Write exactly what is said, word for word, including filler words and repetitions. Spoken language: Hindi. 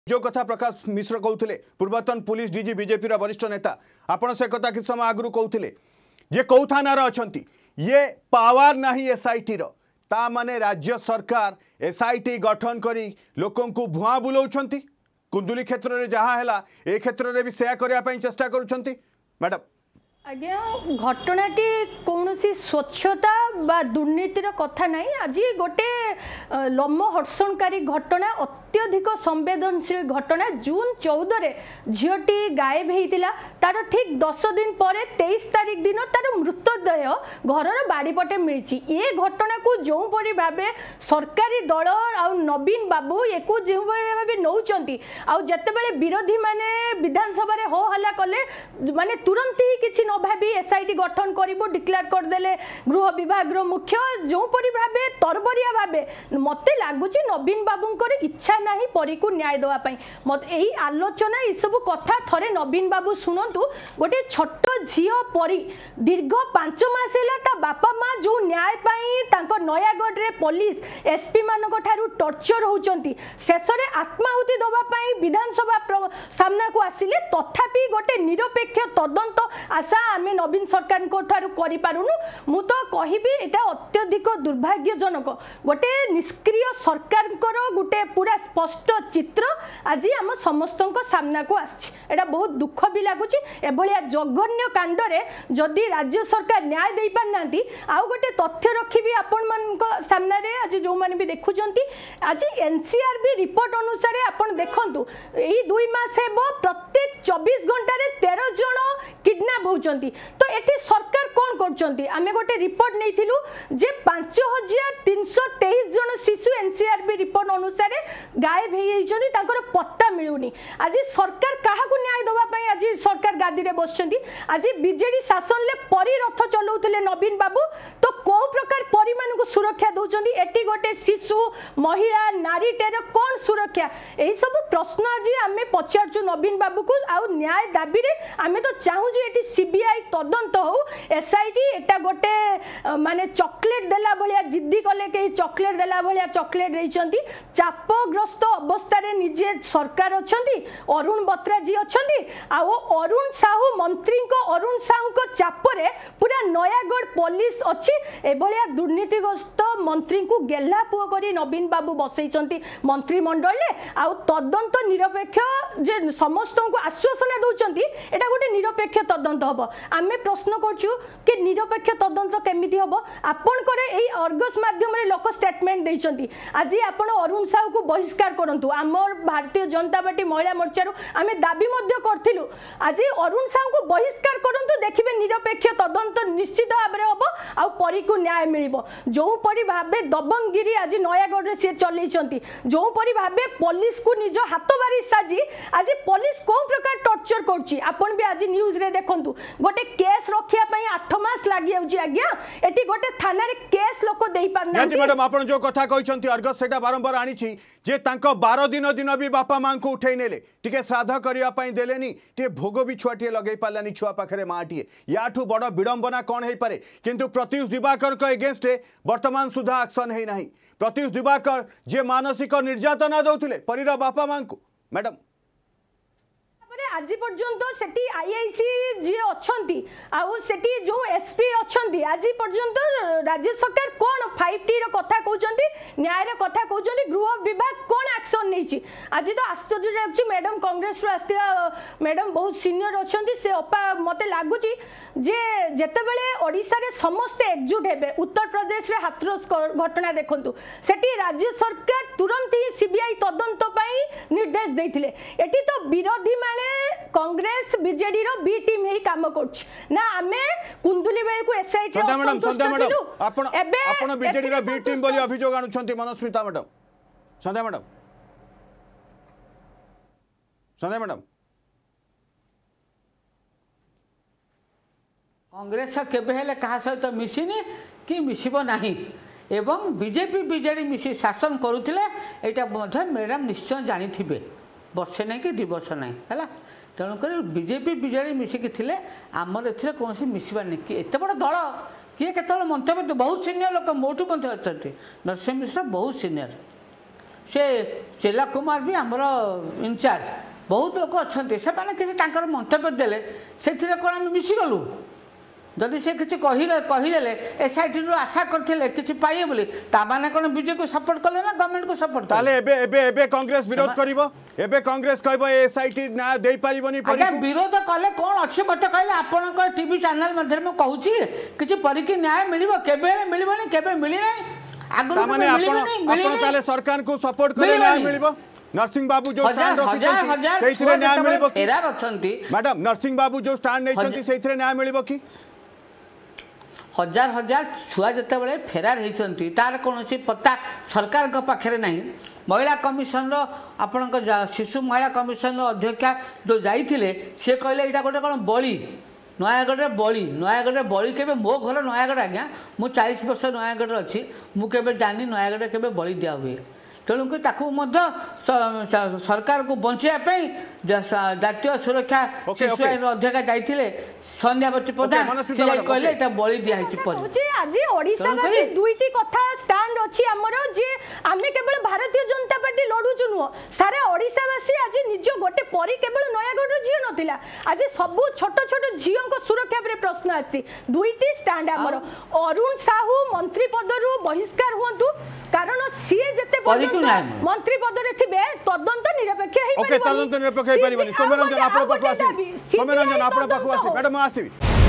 जो कथा प्रकाश मिश्र कहते पूर्वतन पुलिस डीजी बीजेपी वरिष्ठ नेता आपण से कथा कि समय आगु कहते जे कौ थाना अच्छा ये पावर ना एसआईटी ता माने राज्य सरकार एसआईटी गठन करी लोकों को भुआ बुलाउछंती कुंदुली क्षेत्र में जहाँ है ए क्षेत्र में भी सेया करने चेष्टा करुछंती मैडम। आज्ञा घटनाटी कौन सी स्वच्छता बा दुर्नीतिर कथा नहीं। आज गोटे लम्ब हर्षणकारी घटना अत्यधिक संवेदनशील घटना जून चौदह झीटी गायब होता तार ठीक दस दिन पर तेईस तारिख दिन तार मृतदेह घर बाड़ीपटे मिली। ये घटना को जो परी भाव सरकारी दल आ नवीन बाबू एक जो भाव नौकरी आते विरोधी माने विधानसभा हो हल्ला कले माने तुरंत ही किसी न भावी एसआईटी गठन करिबो डिक्लेयर करदेले गृह विभाग मुख्य जो परी भावे तरबरिया भावे मते लागुची नवीन बाबूंकर इच्छा नहीं परी को न्याय देवा पई मत एही आलोचना ई सब कथा थरे नवीन बाबू सुनंतु गोटे छोट झियो परी दीर्घ पांच मास हैला ता बापा मां जो न्याय पई तांको नयागढ़ रे पुलिस एसपी मानको ठारू टॉर्चर होउचंती शेष रे आत्माहुति दवा पई विधानसभा सामना को आसिले तथापि गोटे निरपेक्ष तदंत आशा आमे नवीन सरकार को ठारू करि पारुनु। मु तो कहिबी एटा अत्यधिक दुर्भाग्यजनक गोटे निष्क्रिय सरकार गोटे पूरा स्पष्ट चित्र आज आम समस्त सामना को आछि। एटा बहुत दुख भी लगुच एभलिया जघन्य कांडरे जदि राज्य सरकार न्याय दे पारनांती आउ गोटे तथ्य रखिबी आपण मानक सामना रे आज जो माने भी देखुचंती आज एनसीआरबी रिपोर्ट अनुसार आपण देखंतु एही दुई मास हेबो प्रत्येक चौबीस घंटा रे तेरह जण किडनैप होचंती। तो एठी सरकार कोन करचंती आमे गोटे रिपोर्ट नैथिलु जे पाँच हजार तीन सौ तेईस जण शिशु एनसीआरबी रिपोर्ट अनुसार गायब हो जाइछंती तांकर पत्ता मिलुनी। आज सरकार काहाकू न्याय दवा पई आज सरकार गादी रे बसचंती। आज बीजेडी शासन ले परी रथ चलाउतले नवीन बाबू तो को प्रकार परी मान को सुरक्षा दउचंती एठी गोटे शिशु महिला नारी टेर कोन सुरक्षा एही सब प्रश्न आज आमे पचारछु नवीन बाबू को आ न्याय दाबी रे आमे तो चाहू जे एठी सीबीआई तदंत हो एसआईटी एटा गोटे माने चॉकलेट देला भलिया जिद्दी कले के चॉकलेट देला भलिया चॉकलेट देइचंती चापग्रस्त अवस्था रे निजे सरकार अछंती अरुण बत्रा जी अछंती आ अरुण साहू मंत्री को अरुण साहू को चापरे पूरा नयागढ़ पुलिस अछि ए भलिया दुर्नीतिग्रस्त मंत्री को गेल्ला पुओ करी नवीन बाबू बसैचंती मंत्रिमंडल ले आ तदंत निरपेक्ष जे समस्त को आश्वासन दउचंती एटा गोटे निरपेक्ष तदंत हबो। आमे प्रश्न करछु कि निरपेक्ष तदंत केमिति हबो आपण करे एई अर्गस माध्यम रे लोक स्टेटमेंट दैचंती आज आपण अरुण साहू को बहिष्कार करंतु आमर भारतीय जनता पार्टी महिला मोर्चा रो आमे दाबी मध्य करथिलु आज अरुण साहू को बहिष्कार करंतु देखिबे निरपेक्ष तदंत निश्चित भाबरे हबो आ परी को न्याय मिलिबो। जो परी भाबे दबंगगिरी आज नयागढ़ रे से चलैचंती जो परी भाबे पुलिस को निज हाथ बारी साजी आज पुलिस को प्रकार टॉर्चर करछि आपण भी आज न्यूज रे देखंतु गोटे केस रखिया पई आठ मास लागि आउची आज्ञा एटी गोटे थाना रे केस लोक देई पारना जी मैडम आपण जो कथा कहचंती अर्गस सेटा बारंबार आनीची जे तांको बारह दिन दिन भी बापा मां को उठै नेले टिके श्राद्ध करिया पई देलेनी टिके भोग भी छुआटिए लगै पालानी छुआ पाखरे माटिए याठू बड़ विडंबना कोन हे पारे किंतु प्रत्युष दिवाकर को एगेंस्ट वर्तमान सुधा एक्शन हे नाही। प्रत्युष दिवाकर जे मानसिक निर्यातना दउथिले परिरा बापा मां को मैडम आज पर्यंत सेठी आईआईसी जी अछंती आउ सेठी जो एसपी अछंती आज पर्यंत राज्य सरकार कोन फाइव टी रो कथा कहउचंती न्याय रो कथा कहउचंती गृह विभाग कोन एक्शन नैची आज तो आश्चर्य लागछि। मैडम कांग्रेस रो आस्तिया मैडम बहुत सीनियर अछंती से अपा मते लागुची जे जेते बेले ओडिसा रे समस्त एकजुट हेबे उत्तर प्रदेश रे हाथरस घटना देखंतु सेठी राज्य सरकार तुरंत ही सीबीआई तदंत पई निर्देश देथिले एठी तो विरोधी माने कांग्रेस बीजेडी रो बी टीम ही काम करछ ना आमे कुंदुली बेल को SIT Sandhya madam Sandhya madam आपण आपण बीजेडी रो बी टीम बोली अभियोग आनुछंती Manasmita madam Sandhya madam Sandhya madam Congress केबे हेले कहा सहित मिसिनी कि मिसिबो नाही एवं बीजेपी बीजेडी मिसी शासन करुथिले एटा मध्य मैडम निश्चय जानी थिबे वर्षे नहीं कि दुई वर्ष नहीं है तेणुक बीजेपी बीजेडी मिसिकी थे आमर ए कौन मिसबार नहीं कि एत बड़ दल किए के मंतव्य बहुत सीनियर लोक मोटू अच्छा नरसिंह मिश्र बहुत सीनियर से चेला कुमार भी आमर इनचार्ज बहुत लोक अच्छा से किसी मंतव्य देले से कौन आम मिसीगलु जदि से किसी कहीदेले एसआईटी रु आशा करते किसी पाइए बोली ताने कौन बीजेपी को सपोर्ट कले ना गवर्नमेंट को सपोर्ट ताले एबे एबे एबे कांग्रेस विरोध करिवो एबे कांग्रेस कहबो एसआईटी न्याय देई परिबोनी आज्ञा विरोध कले कौन अच्छे मत कहले आपन टीवी चैनल माध्यम में कहूँ किसी परिकी न्याय मिलिबो केबे मिलिबोनी केबे मिली नहीं आगु माने आपण आपण ताले सरकार को सपोर्ट करे न्याय मिलिबो नरसिंह बाबू जो स्टैंड रखिछन्ती सेइथरे न्याय मिलिबो की फेरार अछन्ती मैडम नरसिंह बाबू जो स्टैंड नैछन्ती सेइथरे न्याय मिलिबो की हजार हजार छुआ जिते बड़े फेरार होती तार कौन पता सरकार के पाखे ना महिला कमिशन आपण शिशु महिला कमिशन अध्यक्षा जो जाइए सी कहले यहाँ गोटे कौन बड़ी नयागढ़ बड़ी नयागढ़ बड़ी के मो घर नयागढ़ आज्ञा मु चालीस वर्ष नयागढ़ अच्छी मुझे जानी नयागढ़ के बड़ी दिया हुए तेणुक सरकार को बचाई जातीय सुरक्षा शिशु आईन अध्यक्ष जाइए संध्यावती प्रधान से कहले बलि दिखाई आज ओडिशा दुईटी कथा स्टैंड अच्छी आमर जे आमे केवल भारतीय जनता पार्टी लड़ुचु नुह सारा ओडिशावासी आज निज गोटे परी केवल नयागढ़ झील नथिला आज सब छोट छोट झील को सुरक्षा पर प्रश्न आसी दुईटी स्टैंड आमर अरुण साहू मंत्री पदरु बहिष्कार हुंतु कारण सीए जते मंत्री पद रे थिबे तदंत निरपेक्ष हे ओके तदंत निरपेक्ष हे परिबनी सोमरंजन आपण पाखु आसी सोमरंजन आपण पाखु आसी मैडम आसी